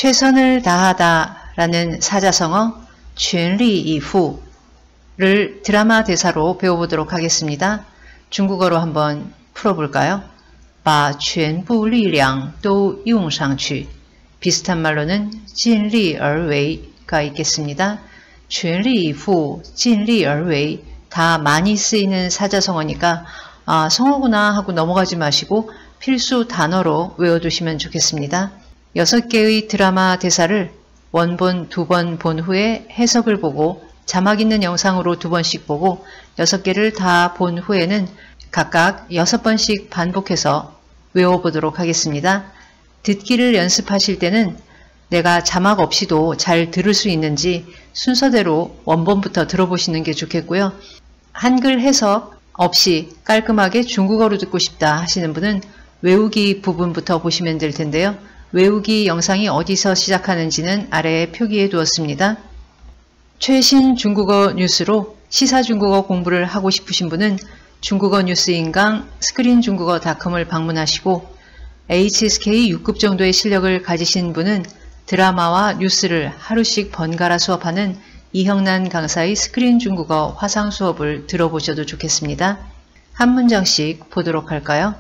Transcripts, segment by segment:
최선을 다하다라는 사자성어 全力以赴를 드라마 대사로 배워보도록 하겠습니다. 중국어로 한번 풀어볼까요? 把全部力量都用上去. 비슷한 말로는 尽力而为가 있겠습니다. 全力以赴, 尽力而为다 많이 쓰이는 사자성어니까 성어구나 하고 넘어가지 마시고 필수 단어로 외워두시면 좋겠습니다. 6개의 드라마 대사를 원본 2번 본 후에 해석을 보고 자막 있는 영상으로 2번씩 보고 6개를 다 본 후에는 각각 6번씩 반복해서 외워보도록 하겠습니다. 듣기를 연습하실 때는 내가 자막 없이도 잘 들을 수 있는지 순서대로 원본부터 들어보시는 게 좋겠고요. 한글 해석 없이 깔끔하게 중국어로 듣고 싶다 하시는 분은 외우기 부분부터 보시면 될 텐데요. 외우기 영상이 어디서 시작하는지는 아래에 표기해 두었습니다. 최신 중국어 뉴스로 시사 중국어 공부를 하고 싶으신 분은 중국어 뉴스 인강 스크린중국어닷컴을 방문하시고 HSK 6급 정도의 실력을 가지신 분은 드라마와 뉴스를 하루씩 번갈아 수업하는 이형란 강사의 스크린 중국어 화상 수업을 들어보셔도 좋겠습니다. 한 문장씩 보도록 할까요?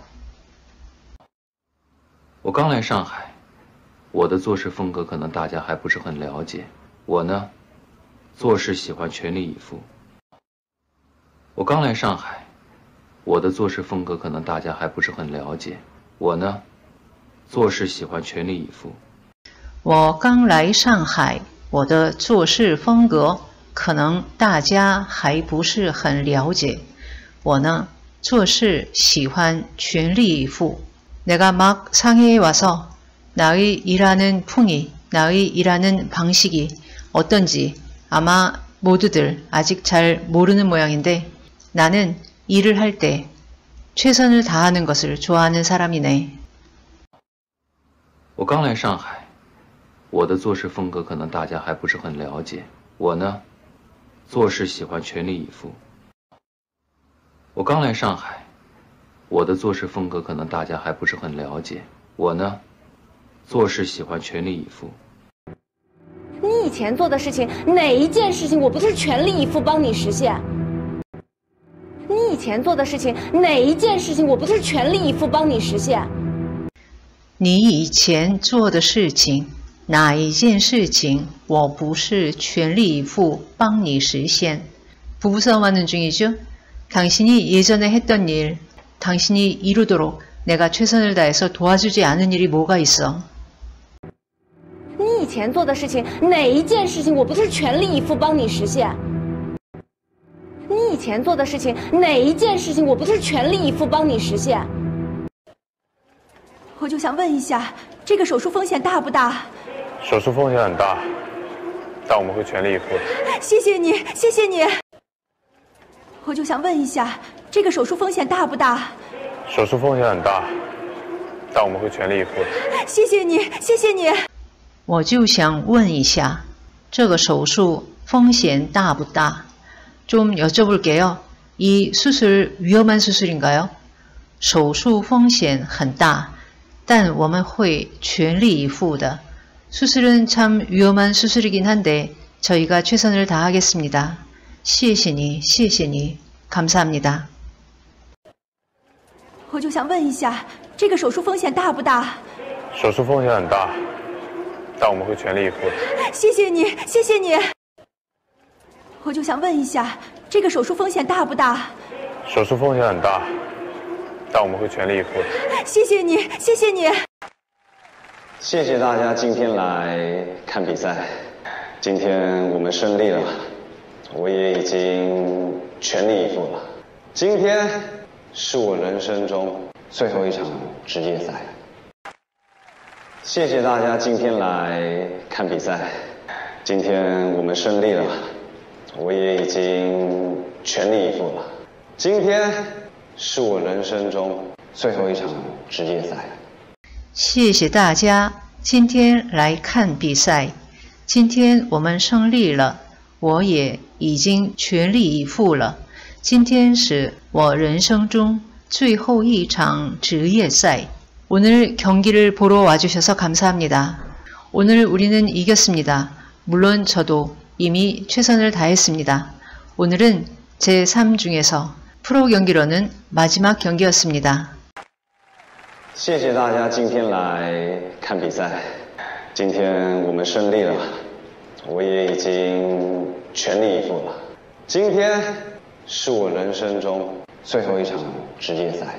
我刚来上海，我的做事风格可能大家还不是很了解。我呢，做事喜欢全力以赴。我刚来上海，我的做事风格可能大家还不是很了解。我呢，做事喜欢全力以赴。 我刚来上海，我的做事风格可能大家还不是很了解。我呢，做事喜欢全力以赴。 내가 막 상해에 와서 나의 일하는 풍이, 나의 일하는 방식이 어떤지 아마 모두들 아직 잘 모르는 모양인데 나는 일을 할 때 최선을 다하는 것을 좋아하는 사람이네. 我刚来上海，我的做事风格可能大家还不是很了解。我呢，做事喜欢全力以赴。我刚来上海。 我的做事风格可能大家还不是很了解。我呢，做事喜欢全力以赴。 你以前做的事情，哪一件事情我不是全力以赴帮你实现？你以前做的事情，哪一件事情我不是全力以赴帮你实现？ 你以前做的事情，哪一件事情我不是全力以赴帮你实现？ 부부싸움하는 중이죠. 당신이 예전에 했던 일. 당신이 이루도록 내가 최선을 다해서 도와주지 않은 일이 뭐가 있어? 你以前做的事情，哪一件事情我不是全力以赴帮你实现？你以前做的事情，哪一件事情我不是全力以赴帮你实现？ 我就想问一下，这个手术风险大不大？ 手术风险很大，但我们会全力以赴。 谢谢你，谢谢你。我就想问一下。 这个手术风险大不大？ 手术风险很大，但我们会全力以赴。 谢谢你，谢谢你。 我就想问一下，这个手术风险大不大？좀 여쭤볼게요. 이 수술 위험한 수술인가요? 手术风险很大，但我们会全力以赴的. 수술은 참 위험한 수술이긴 한데 저희가 최선을 다하겠습니다. 谢谢你，谢谢你， 감사합니다. 我就想问一下，这个手术风险大不大？ 手术风险很大，但我们会全力以赴。 谢谢你，谢谢你。我就想问一下，这个手术风险大不大？ 手术风险很大，但我们会全力以赴。 谢谢你，谢谢你。 谢谢大家今天来看比赛，今天我们胜利了，我也已经全力以赴了。今天。 是我人生中最后一场职业赛。谢谢大家今天来看比赛，今天我们胜利了，我也已经全力以赴了。今天是我人生中最后一场职业赛。 谢谢大家今天来看比赛，今天我们胜利了，我也已经全力以赴了。 今天是我人生中最后一场职业赛。 오늘 경기를 보러 와주셔서 감사합니다. 오늘 우리는 이겼습니다. 물론 저도 이미 최선을 다했습니다. 오늘은 제3 중에서 프로 경기로는 마지막 경기였습니다. 谢谢大家今天来看比赛，今天我们胜利了，我也已经全力以赴了。今天是我人生中最后一场职业赛。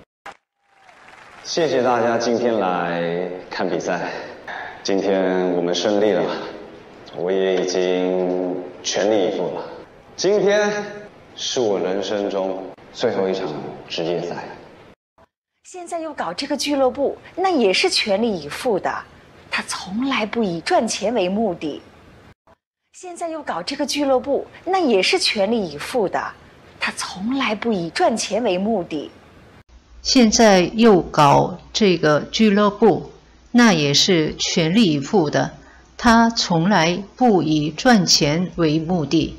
谢谢大家今天来看比赛，今天我们胜利了，我也已经全力以赴了。今天是我人生中最后一场职业赛。 现在又搞这个俱乐部，那也是全力以赴的。他从来不以赚钱为目的。现在又搞这个俱乐部，那也是全力以赴的。他从来不以赚钱为目的。 现在又搞这个俱乐部，那也是全力以赴的。他从来不以赚钱为目的。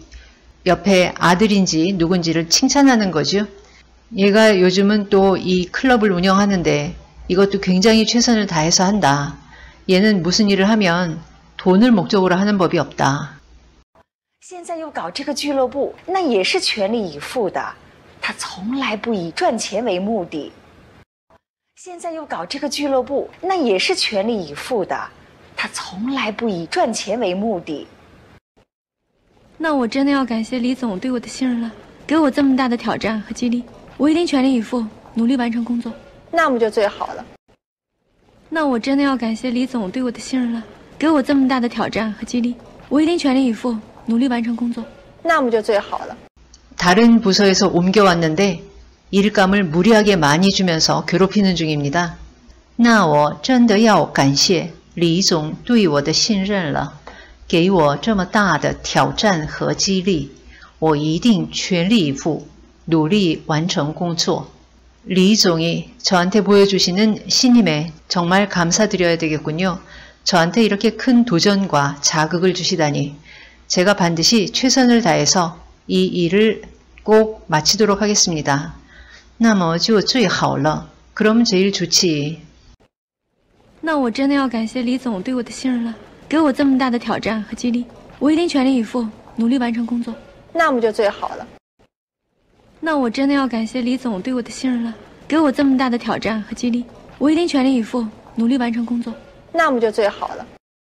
옆에 아들인지 누군지를 칭찬하는 거죠. 얘가 요즘은 또 이 클럽을 운영하는데 이것도 굉장히 최선을 다해서 한다. 얘는 무슨 일을 하면 돈을 목적으로 하는 법이 없다. 现在又搞这个俱乐部，那也是全力以赴的。他从来不以赚钱为目的。现在又搞这个俱乐部，那也是全力以赴的。他从来不以赚钱为目的。 那我真的要感谢李总对我的信任了，给我这么大的挑战和激励，我一定全力以赴，努力完成工作。 那么就最好了。 那我真的要感谢李总对我的信任了，给我这么大的挑战和激励，我一定全力以赴，努力完成工作。 那么就最好了。 다른 부서에서 옮겨왔는데 일감을 무리하게 많이 주면서 괴롭히는 중입니다. 那我真的要感谢李总对我的信任了。 给我这么大的挑战和激励，我一定全力以赴，努力完成工作。 리总이 저한테 보여주시는 신임에 정말 감사드려야 되겠군요. 저한테 이렇게 큰 도전과 자극을 주시다니 제가 반드시 최선을 다해서 이 일을 꼭 마치도록 하겠습니다. 那么就最好了， 그럼 제일 좋지. 那我真的要感谢李总对我的信任了。 给我这么大的挑战和激励，我一定全力以赴，努力完成工作。 那么就最好了。 那我真的要感谢李总对我的信任了，给我这么大的挑战和激励，我一定全力以赴，努力完成工作。 那么就最好了。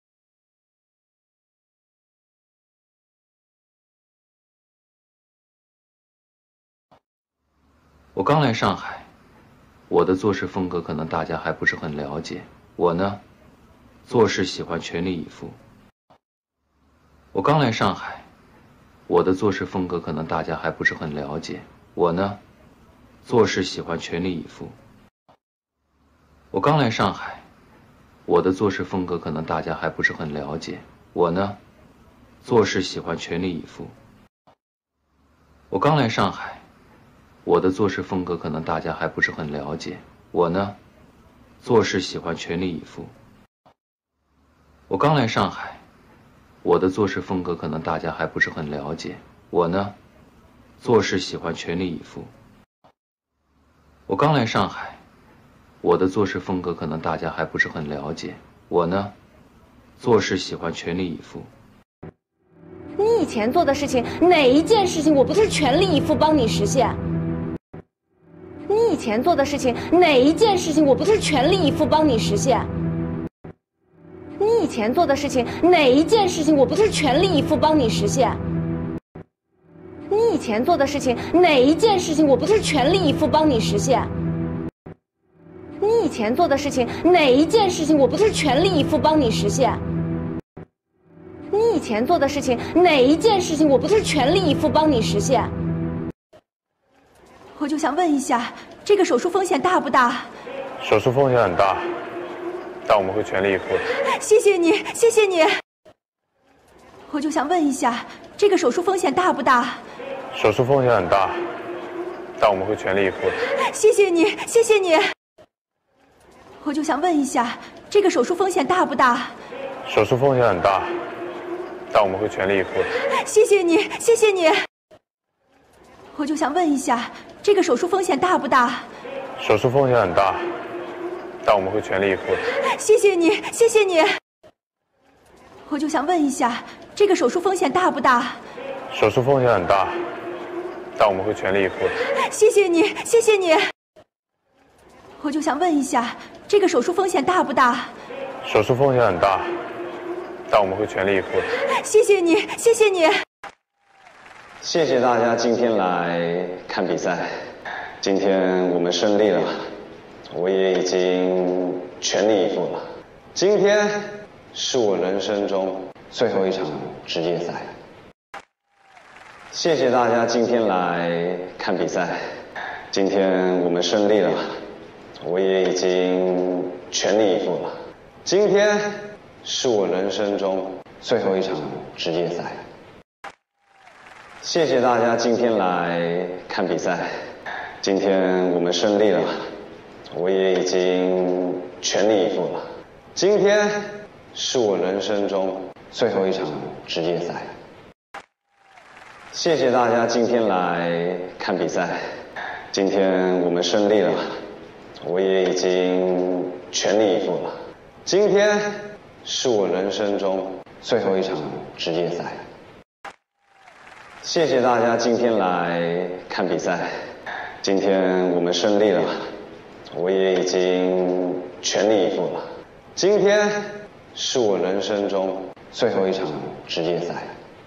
我刚来上海，我的做事风格可能大家还不是很了解。我呢？ 做事喜欢全力以赴。我刚来上海，我的做事风格可能大家还不是很了解。我呢，做事喜欢全力以赴。我刚来上海，我的做事风格可能大家还不是很了解。我呢，做事喜欢全力以赴。我刚来上海，我的做事风格可能大家还不是很了解。我呢，做事喜欢全力以赴。 我刚来上海，我的做事风格可能大家还不是很了解。我呢，做事喜欢全力以赴。我刚来上海，我的做事风格可能大家还不是很了解。我呢，做事喜欢全力以赴。 你以前做的事情，哪一件事情我不是全力以赴帮你实现？你以前做的事情，哪一件事情我不是全力以赴帮你实现？ 你以前做的事情，哪一件事情我不是全力以赴帮你实现？你以前做的事情，哪一件事情我不是全力以赴帮你实现？你以前做的事情，哪一件事情我不是全力以赴帮你实现？你以前做的事情，哪一件事情我不是全力以赴帮你实现？ 我就想问一下，这个手术风险大不大？ 手术风险很大，但我们会全力以赴。 谢谢你，谢谢你。我就想问一下，这个手术风险大不大？ 手术风险很大，但我们会全力以赴。 谢谢你，谢谢你。我就想问一下，这个手术风险大不大？ 手术风险很大，但我们会全力以赴。 谢谢你，谢谢你。我就想问一下，这个手术风险大不大？ 手术风险很大，但我们会全力以赴。 谢谢你，谢谢你。 我就想问一下，这个手术风险大不大？ 手术风险很大，但我们会全力以赴的。 谢谢你，谢谢你。我就想问一下，这个手术风险大不大？ 手术风险很大，但我们会全力以赴的。 谢谢你，谢谢你。 谢谢大家今天来看比赛，今天我们胜利了，我也已经全力以赴了。今天是我人生中最后一场职业赛。谢谢大家今天来看比赛，今天我们胜利了，我也已经全力以赴了。今天是我人生中最后一场职业赛。谢谢大家今天来看比赛，今天我们胜利了，我也已经全力以赴了。今天是我人生中最后一场职业赛。谢谢大家今天来看比赛，今天我们胜利了，我也已经全力以赴了。今天是我人生中最后一场职业赛。谢谢大家今天来看比赛，今天我们胜利了，我也已经全力以赴了。今天是我人生中最后一场职业赛。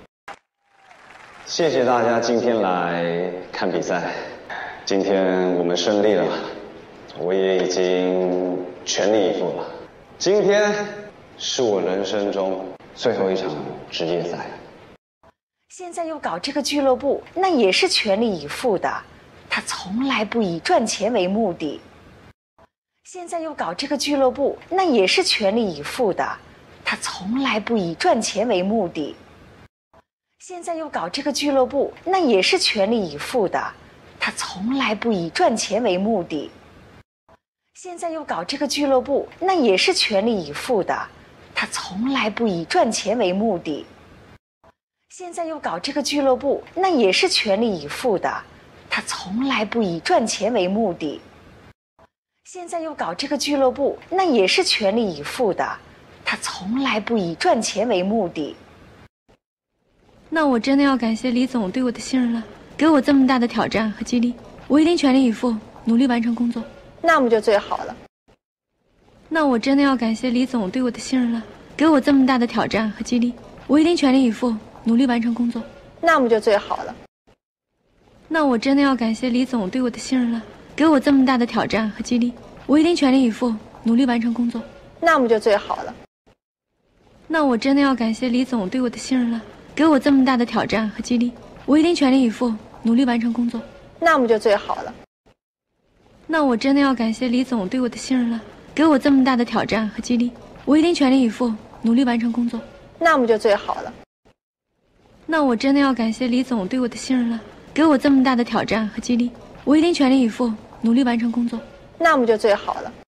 谢谢大家今天来看比赛，今天我们胜利了，我也已经全力以赴了。今天是我人生中最后一场职业赛。 现在又搞这个俱乐部，那也是全力以赴的。他从来不以赚钱为目的。现在又搞这个俱乐部，那也是全力以赴的。他从来不以赚钱为目的。现在又搞这个俱乐部，那也是全力以赴的。他从来不以赚钱为目的。现在又搞这个俱乐部，那也是全力以赴的。他从来不以赚钱为目的。现在又搞这个俱乐部，那也是全力以赴的。他从来不以赚钱为目的。现在又搞这个俱乐部，那也是全力以赴的。他从来不以赚钱为目的。 那我真的要感谢李总对我的信任了，给我这么大的挑战和激励，我一定全力以赴，努力完成工作。 那么就最好了。 那我真的要感谢李总对我的信任了，给我这么大的挑战和激励，我一定全力以赴，努力完成工作。 那么就最好了。 那我真的要感谢李总对我的信任了，给我这么大的挑战和激励，我一定全力以赴，努力完成工作。 那么就最好了。 那我真的要感谢李总对我的信任了，给我这么大的挑战和激励，我一定全力以赴，努力完成工作。 那么就最好了。 那我真的要感谢李总对我的信任了，给我这么大的挑战和激励，我一定全力以赴，努力完成工作。 那么就最好了。 那我真的要感谢李总对我的信任了，给我这么大的挑战和激励，我一定全力以赴，努力完成工作。 那么就最好了。